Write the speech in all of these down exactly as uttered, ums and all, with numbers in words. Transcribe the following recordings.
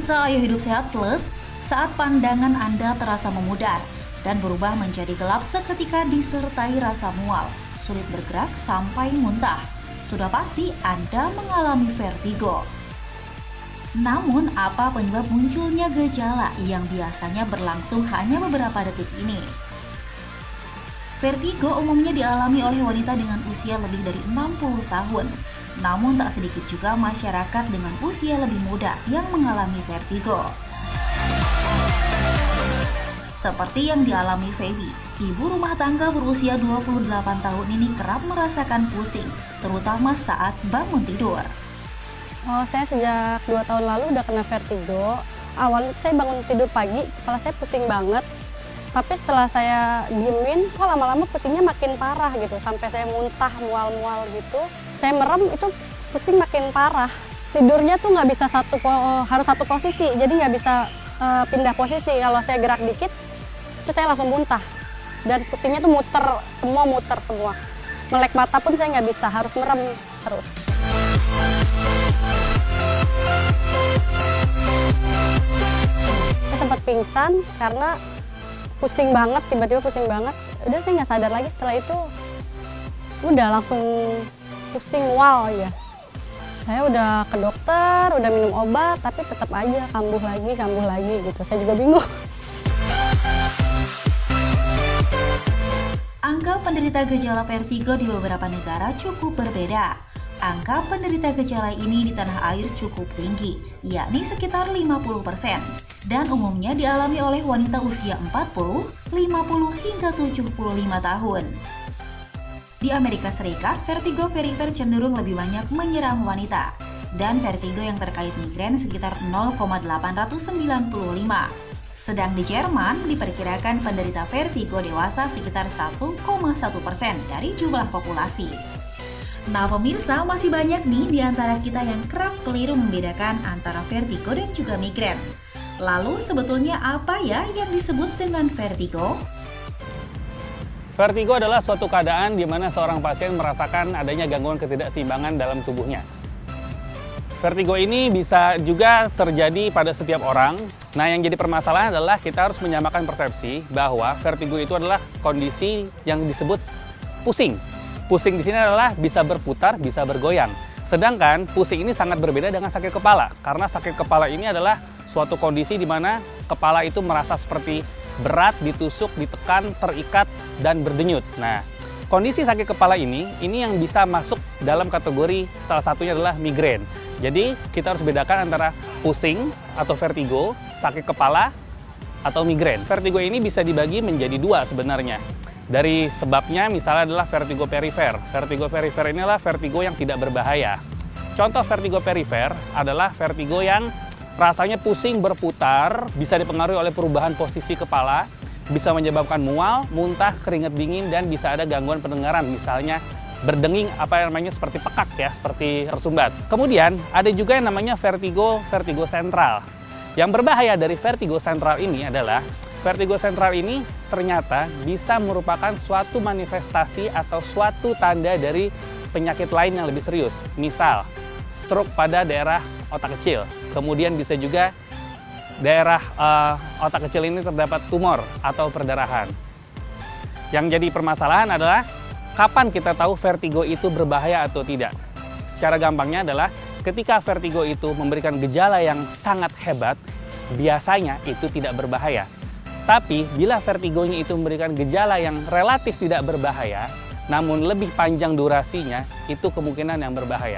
Pemirsa Ayo Hidup Sehat Plus, saat pandangan Anda terasa memudar dan berubah menjadi gelap seketika disertai rasa mual, sulit bergerak sampai muntah, sudah pasti Anda mengalami vertigo. Namun, apa penyebab munculnya gejala yang biasanya berlangsung hanya beberapa detik ini? Vertigo umumnya dialami oleh wanita dengan usia lebih dari enam puluh tahun. Namun tak sedikit juga masyarakat dengan usia lebih muda yang mengalami vertigo. Seperti yang dialami Feby, ibu rumah tangga berusia dua puluh delapan tahun ini kerap merasakan pusing, terutama saat bangun tidur. Oh, saya sejak dua tahun lalu udah kena vertigo. Awalnya saya bangun tidur pagi, kepala saya pusing banget. Tapi setelah saya diemin, kok lama-lama pusingnya makin parah gitu. Sampai saya muntah, mual-mual gitu. Saya merem, itu pusing makin parah. Tidurnya tuh nggak bisa satu, harus satu posisi. Jadi nggak bisa uh, pindah posisi. Kalau saya gerak dikit, itu saya langsung muntah. Dan pusingnya tuh muter, semua muter semua. Melek mata pun saya nggak bisa, harus merem terus. Saya sempat pingsan karena pusing banget, tiba-tiba pusing banget. Udah saya nggak sadar lagi, setelah itu udah langsung pusing mual ya. Saya udah ke dokter, udah minum obat, tapi tetap aja kambuh lagi, kambuh lagi gitu. Saya juga bingung. Angka penderita gejala vertigo di beberapa negara cukup berbeda. Angka penderita gejala ini di tanah air cukup tinggi, yakni sekitar lima puluh persen. Dan umumnya dialami oleh wanita usia empat puluh, lima puluh, hingga tujuh puluh lima tahun. Di Amerika Serikat, vertigo perifer cenderung lebih banyak menyerang wanita. Dan vertigo yang terkait migrain sekitar nol koma delapan sembilan lima. Sedang di Jerman, diperkirakan penderita vertigo dewasa sekitar satu koma satu persen dari jumlah populasi. Nah pemirsa, masih banyak nih di antara kita yang kerap keliru membedakan antara vertigo dan juga migrain. Lalu sebetulnya apa ya yang disebut dengan vertigo? Vertigo adalah suatu keadaan di mana seorang pasien merasakan adanya gangguan ketidakseimbangan dalam tubuhnya. Vertigo ini bisa juga terjadi pada setiap orang. Nah, yang jadi permasalahan adalah kita harus menyamakan persepsi bahwa vertigo itu adalah kondisi yang disebut pusing. Pusing di sini adalah bisa berputar, bisa bergoyang. Sedangkan pusing ini sangat berbeda dengan sakit kepala, karena sakit kepala ini adalah suatu kondisi di mana kepala itu merasa seperti berat, ditusuk, ditekan, terikat, dan berdenyut. Nah, kondisi sakit kepala ini, ini yang bisa masuk dalam kategori salah satunya adalah migrain. Jadi, kita harus bedakan antara pusing atau vertigo, sakit kepala, atau migrain. Vertigo ini bisa dibagi menjadi dua sebenarnya. Dari sebabnya misalnya adalah vertigo perifer. Vertigo perifer ini adalah vertigo yang tidak berbahaya. Contoh vertigo perifer adalah vertigo yang rasanya pusing berputar, bisa dipengaruhi oleh perubahan posisi kepala, bisa menyebabkan mual, muntah, keringat dingin, dan bisa ada gangguan pendengaran, misalnya berdenging apa namanya seperti pekak ya, seperti tersumbat. Kemudian ada juga yang namanya vertigo, vertigo sentral. Yang berbahaya dari vertigo sentral ini adalah vertigo sentral ini ternyata bisa merupakan suatu manifestasi atau suatu tanda dari penyakit lain yang lebih serius. Misal, stroke pada daerah otak kecil. Kemudian bisa juga daerah uh, otak kecil ini terdapat tumor atau perdarahan. Yang jadi permasalahan adalah kapan kita tahu vertigo itu berbahaya atau tidak. Secara gampangnya adalah ketika vertigo itu memberikan gejala yang sangat hebat, biasanya itu tidak berbahaya. Tapi bila vertigonya itu memberikan gejala yang relatif tidak berbahaya, namun lebih panjang durasinya, itu kemungkinan yang berbahaya.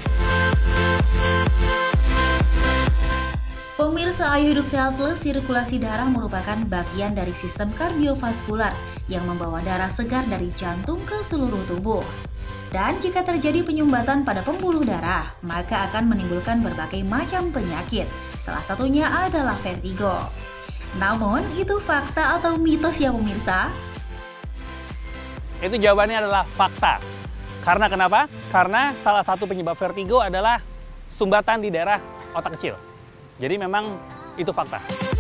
Pemirsa Ayo Hidup Sehat Plus, sirkulasi darah merupakan bagian dari sistem kardiovaskular yang membawa darah segar dari jantung ke seluruh tubuh. Dan jika terjadi penyumbatan pada pembuluh darah, maka akan menimbulkan berbagai macam penyakit. Salah satunya adalah vertigo. Namun, itu fakta atau mitos ya pemirsa? Itu jawabannya adalah fakta. Karena kenapa? Karena salah satu penyebab vertigo adalah sumbatan di daerah otak kecil. Jadi memang itu fakta.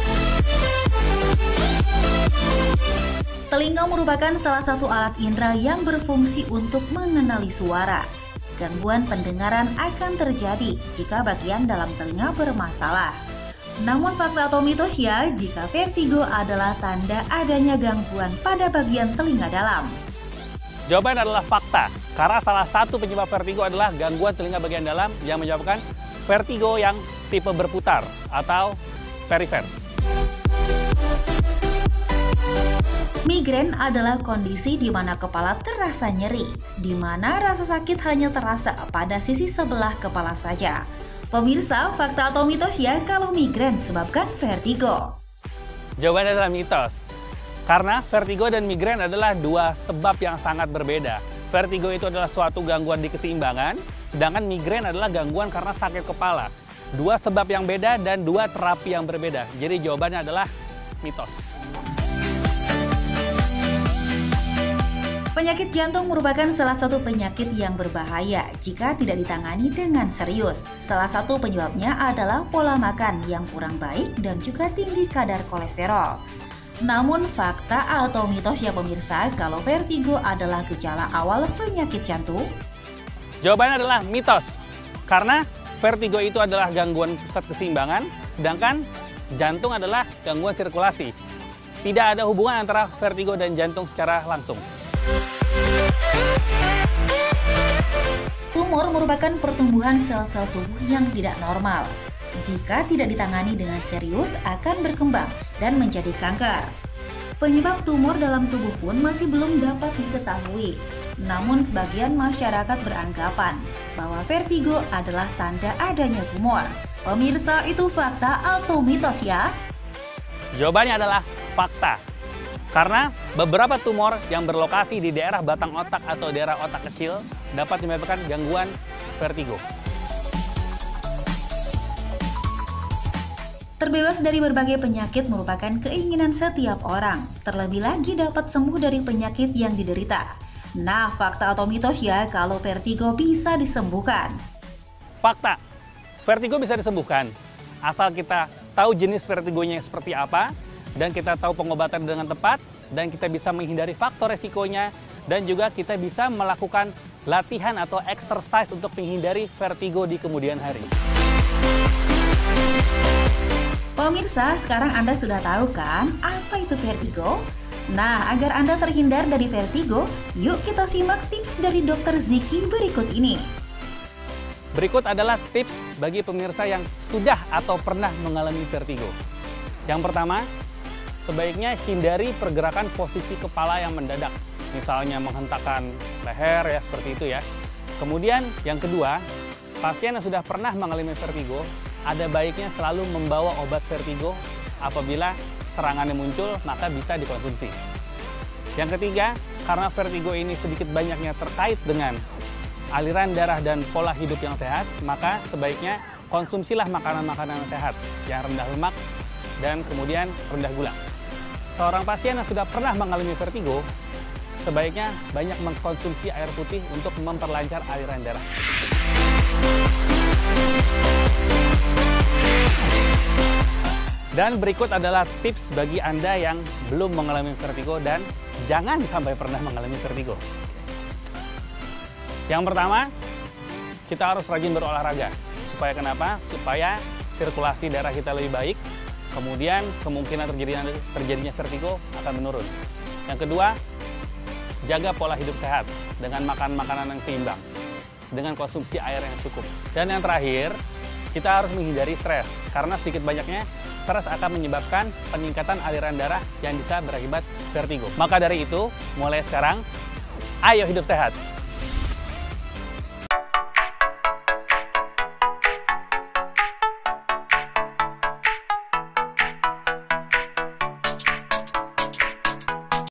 Telinga merupakan salah satu alat indera yang berfungsi untuk mengenali suara. Gangguan pendengaran akan terjadi jika bagian dalam telinga bermasalah. Namun fakta atau mitos ya, jika vertigo adalah tanda adanya gangguan pada bagian telinga dalam? Jawaban adalah fakta, karena salah satu penyebab vertigo adalah gangguan telinga bagian dalam yang menyebabkan vertigo yang tipe berputar atau perifer. Migrain adalah kondisi di mana kepala terasa nyeri, di mana rasa sakit hanya terasa pada sisi sebelah kepala saja. Pemirsa, fakta atau mitos ya kalau migrain sebabkan vertigo? Jawabannya adalah mitos. Karena vertigo dan migrain adalah dua sebab yang sangat berbeda. Vertigo itu adalah suatu gangguan di keseimbangan, sedangkan migrain adalah gangguan karena sakit kepala. Dua sebab yang beda dan dua terapi yang berbeda. Jadi jawabannya adalah mitos. Penyakit jantung merupakan salah satu penyakit yang berbahaya jika tidak ditangani dengan serius. Salah satu penyebabnya adalah pola makan yang kurang baik dan juga tinggi kadar kolesterol. Namun fakta atau mitos ya pemirsa kalau vertigo adalah gejala awal penyakit jantung? Jawabannya adalah mitos. Karena vertigo itu adalah gangguan pusat keseimbangan, sedangkan jantung adalah gangguan sirkulasi. Tidak ada hubungan antara vertigo dan jantung secara langsung. Tumor merupakan pertumbuhan sel-sel tubuh yang tidak normal. Jika tidak ditangani dengan serius akan berkembang dan menjadi kanker. Penyebab tumor dalam tubuh pun masih belum dapat diketahui. Namun sebagian masyarakat beranggapan bahwa vertigo adalah tanda adanya tumor. Pemirsa, itu fakta atau mitos ya? Jawabannya adalah fakta. Karena beberapa tumor yang berlokasi di daerah batang otak atau daerah otak kecil dapat menyebabkan gangguan vertigo. Terbebas dari berbagai penyakit merupakan keinginan setiap orang, terlebih lagi dapat sembuh dari penyakit yang diderita. Nah, fakta atau mitos ya kalau vertigo bisa disembuhkan? Fakta, vertigo bisa disembuhkan, asal kita tahu jenis vertigonya seperti apa, dan kita tahu pengobatan dengan tepat, dan kita bisa menghindari faktor resikonya, dan juga kita bisa melakukan latihan atau exercise untuk menghindari vertigo di kemudian hari. Pemirsa, sekarang Anda sudah tahu kan apa itu vertigo? Nah, agar Anda terhindar dari vertigo, yuk kita simak tips dari dokter Ziki berikut ini. Berikut adalah tips bagi pemirsa yang sudah atau pernah mengalami vertigo. Yang pertama, sebaiknya hindari pergerakan posisi kepala yang mendadak. Misalnya menghentakkan leher ya seperti itu ya. Kemudian yang kedua, pasien yang sudah pernah mengalami vertigo, ada baiknya selalu membawa obat vertigo apabila serangannya muncul, maka bisa dikonsumsi. Yang ketiga, karena vertigo ini sedikit banyaknya terkait dengan aliran darah dan pola hidup yang sehat, maka sebaiknya konsumsilah makanan-makanan yang sehat, yang rendah lemak dan kemudian rendah gula. Seorang pasien yang sudah pernah mengalami vertigo, sebaiknya banyak mengkonsumsi air putih untuk memperlancar aliran darah. Dan berikut adalah tips bagi Anda yang belum mengalami vertigo dan jangan sampai pernah mengalami vertigo. Yang pertama, kita harus rajin berolahraga. Supaya kenapa? Supaya sirkulasi darah kita lebih baik, kemudian kemungkinan terjadinya, terjadinya vertigo akan menurun. Yang kedua, jaga pola hidup sehat dengan makan makanan yang seimbang, dengan konsumsi air yang cukup. Dan yang terakhir, kita harus menghindari stres, karena sedikit banyaknya stres akan menyebabkan peningkatan aliran darah yang bisa berakibat vertigo. Maka dari itu, mulai sekarang, ayo hidup sehat!